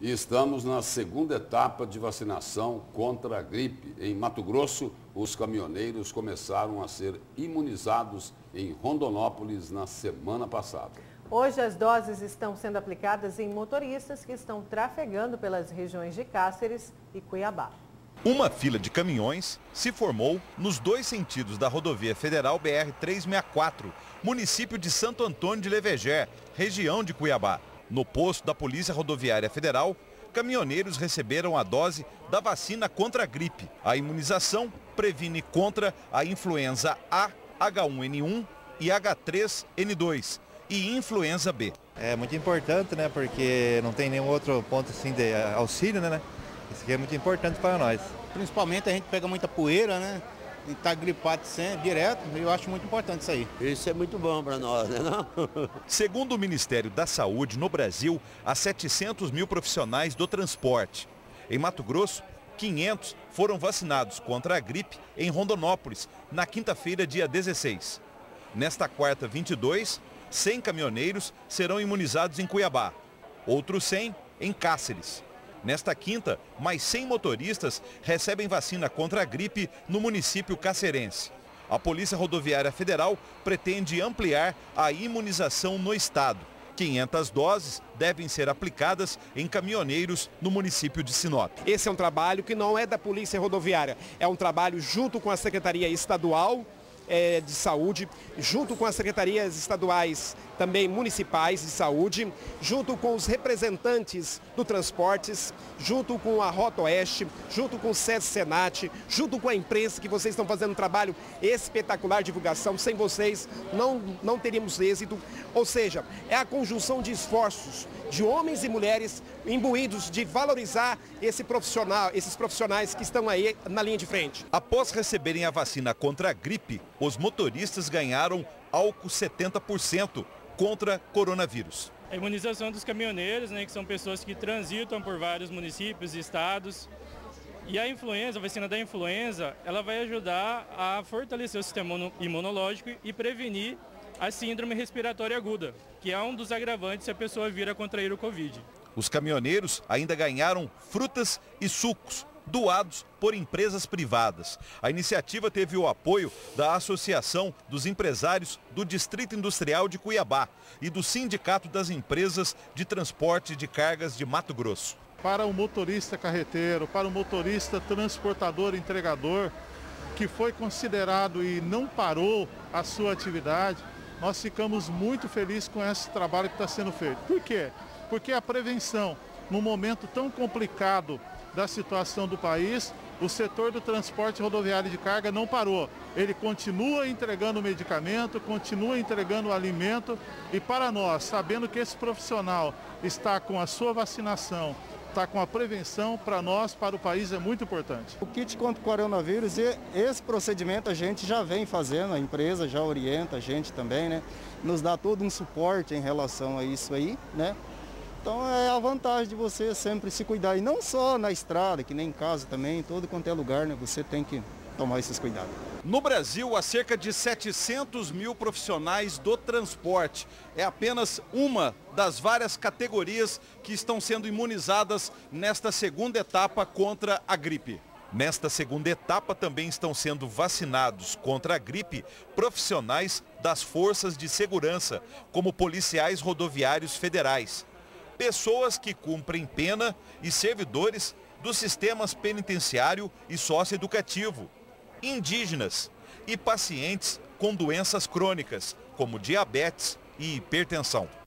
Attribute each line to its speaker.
Speaker 1: E estamos na segunda etapa de vacinação contra a gripe. Em Mato Grosso, os caminhoneiros começaram a ser imunizados em Rondonópolis na semana passada.
Speaker 2: Hoje as doses estão sendo aplicadas em motoristas que estão trafegando pelas regiões de Cáceres e Cuiabá.
Speaker 3: Uma fila de caminhões se formou nos dois sentidos da rodovia federal BR-364, município de Santo Antônio de Leveger, região de Cuiabá. No posto da Polícia Rodoviária Federal, caminhoneiros receberam a dose da vacina contra a gripe. A imunização previne contra a influenza A, H1N1 e H3N2 e influenza B.
Speaker 4: É muito importante, né? Porque não tem nenhum outro ponto assim de auxílio, né? Isso aqui é muito importante para nós.
Speaker 5: Principalmente a gente pega muita poeira, né? E está gripado sempre, direto, eu acho muito importante isso aí.
Speaker 6: Isso é muito bom para nós, né não?
Speaker 3: Segundo o Ministério da Saúde, no Brasil, há 700 mil profissionais do transporte. Em Mato Grosso, 500 foram vacinados contra a gripe em Rondonópolis, na quinta-feira, dia 16. Nesta quarta, 22, 100 caminhoneiros serão imunizados em Cuiabá, outros 100 em Cáceres. Nesta quinta, mais 100 motoristas recebem vacina contra a gripe no município cacerense. A Polícia Rodoviária Federal pretende ampliar a imunização no estado. 500 doses devem ser aplicadas em caminhoneiros no município de Sinop.
Speaker 7: Esse é um trabalho que não é da Polícia Rodoviária, é um trabalho junto com a Secretaria Estadual de Saúde, junto com as secretarias estaduais também municipais de saúde, junto com os representantes do transportes, junto com a Rota Oeste, junto com o SESC-Senat, junto com a imprensa, que vocês estão fazendo um trabalho espetacular de divulgação. Sem vocês não teríamos êxito. Ou seja, é a conjunção de esforços de homens e mulheres imbuídos de valorizar esses profissionais que estão aí na linha de frente.
Speaker 3: Após receberem a vacina contra a gripe, os motoristas ganharam álcool 70% contra coronavírus.
Speaker 8: A imunização dos caminhoneiros, né, que são pessoas que transitam por vários municípios e estados. E a vacina da influenza, ela vai ajudar a fortalecer o sistema imunológico e prevenir a síndrome respiratória aguda, que é um dos agravantes se a pessoa vir a contrair o Covid.
Speaker 3: Os caminhoneiros ainda ganharam frutas e sucos, doados por empresas privadas. A iniciativa teve o apoio da Associação dos Empresários do Distrito Industrial de Cuiabá e do Sindicato das Empresas de Transporte de Cargas de Mato Grosso.
Speaker 9: Para o motorista carreteiro, para o motorista transportador entregador, que foi considerado e não parou a sua atividade, nós ficamos muito felizes com esse trabalho que está sendo feito. Por quê? Porque a prevenção, num momento tão complicado da situação do país, o setor do transporte rodoviário de carga não parou. Ele continua entregando medicamento, continua entregando alimento e para nós, sabendo que esse profissional está com a sua vacinação, está com a prevenção, para nós, para o país é muito importante.
Speaker 10: O kit contra o coronavírus, esse procedimento a gente já vem fazendo, a empresa já orienta a gente também, né? Nos dá todo um suporte em relação a isso aí, né? Então é a vantagem de você sempre se cuidar, e não só na estrada, que nem em casa também, em todo quanto é lugar, né? Você tem que tomar esses cuidados.
Speaker 3: No Brasil, há cerca de 700 mil profissionais do transporte. É apenas uma das várias categorias que estão sendo imunizadas nesta segunda etapa contra a gripe. Nesta segunda etapa também estão sendo vacinados contra a gripe profissionais das forças de segurança, como policiais rodoviários federais, pessoas que cumprem pena e servidores dos sistemas penitenciário e socioeducativo, indígenas e pacientes com doenças crônicas, como diabetes e hipertensão.